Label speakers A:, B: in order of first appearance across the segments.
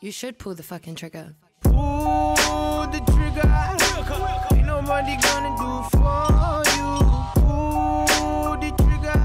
A: You should pull the fucking trigger.
B: Pull the trigger. Ain't nobody gonna do for you. Pull the trigger.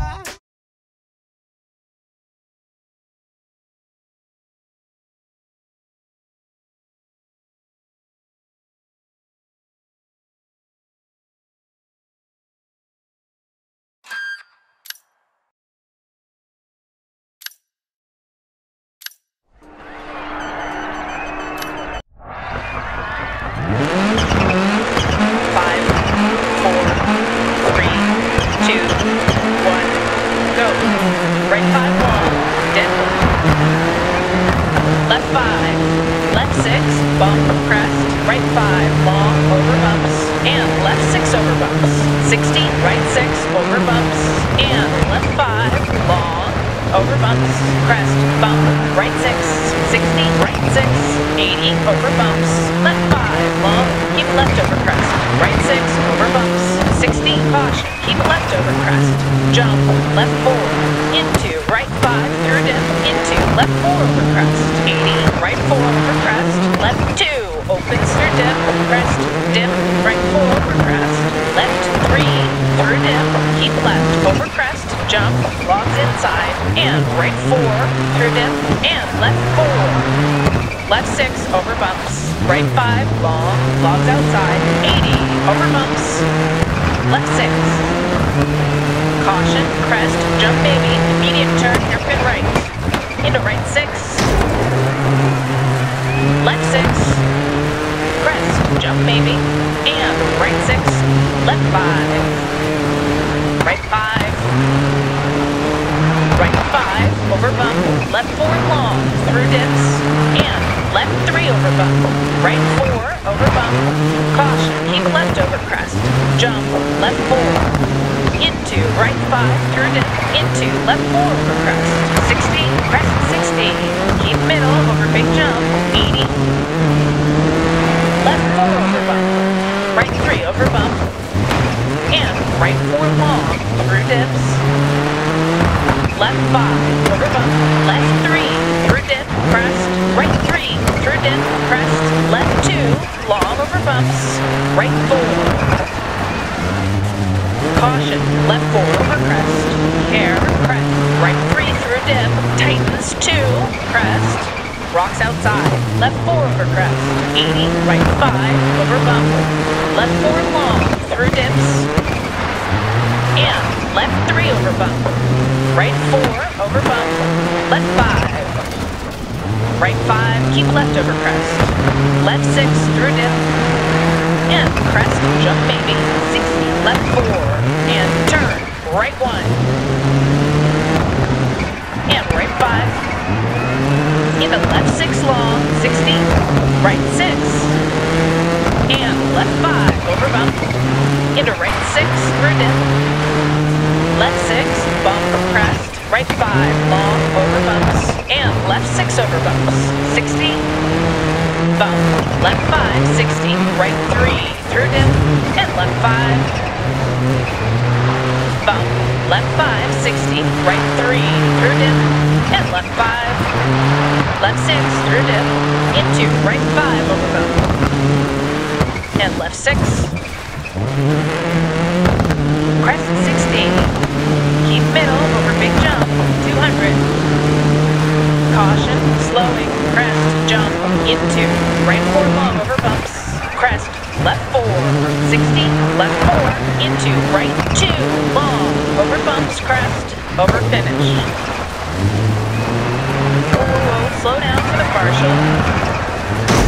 C: Bump, crest, right 5, long, over bumps, and left 6 over bumps. 60, right 6, over bumps, and left 5, long, over bumps, crest, bump, right 6, 60, right 6, 80, over bumps, left 5, long, keep left over crest, right 6, over bumps, 60, caution, keep left over crest, jump, left 4, into, right 5, through dip, into, left 4 over crest, 80, right 4 over crest, left 2, opens through dip, crest, dip, right 4 over crest, left 3, through dip, keep left, over crest, jump, logs inside, and right 4, through dip, and left 4, left 6, over bumps, right 5, long, logs outside, 80, over bumps, left 6, caution, crest, jump baby, immediate turn, hairpin right, into right 6, left 6, crest, jump maybe, and right 6, left 5, right 5, right 5, over bump, left 4 long, through dips, and left 3 over bump, right 4, over bump, caution, keep left over crest, jump, left 4, into right 5, through dip, into left 4 over crest, 60, crest 60, keep middle over big jump, 80, left 4 over bump, right 3 over bump, and right 4 long, through dips, left 5 over bump, left 3, through dip, crest, right 3, through dip, crest, left 2, long over bumps, right 4, caution, left 4 over crest, hair, crest, right 3 through dip, tightens 2, crest, rocks outside, left 4 over crest, 80, right 5 over bump, left 4 long, through dips, and left 3 over bump, right 4 over bump, left 5, right 5, keep left over crest, left 6 through dip, and crest, jump maybe, 60, left 4, and turn, right 1, and right 5, into left 6 long, 60, right 6, and left 5, over bump, into right 6, through dip, left 6, bump, crest, right 5, long, over bumps, and left 6 over bumps, 60, bump, left 5, 60, right 3, through dip, and left 5, bump, left 5, 60, right 3, through dip, and left 5, left 6, through dip, into right 5 over bump, and left 6, crest 60, keep middle over big jump, 200, caution, slowing, crest, jump, into right 4 long over bumps, crest, left 4, 60, left 4, into right 2, long, over bumps, crest, over finish. Whoa, slow down for the partial.